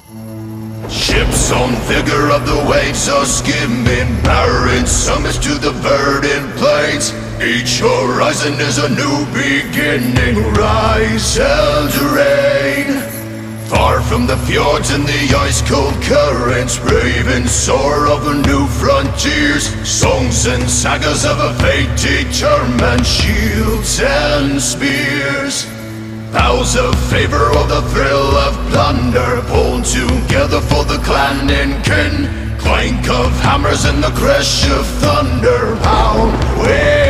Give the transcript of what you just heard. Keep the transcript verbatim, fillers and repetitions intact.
Ships on vigor of the waves are skimming, barren summits to the verdant plains. Each horizon is a new beginning, rise and reign. Far from the fjords and the ice-cold currents, raving soar over new frontiers. Songs and sagas of a fate determined, shields and spears. Vows of favor or the thrill of plunder, pulled together for the clan and kin. Clank of hammers and the crash of thunder, pound, win.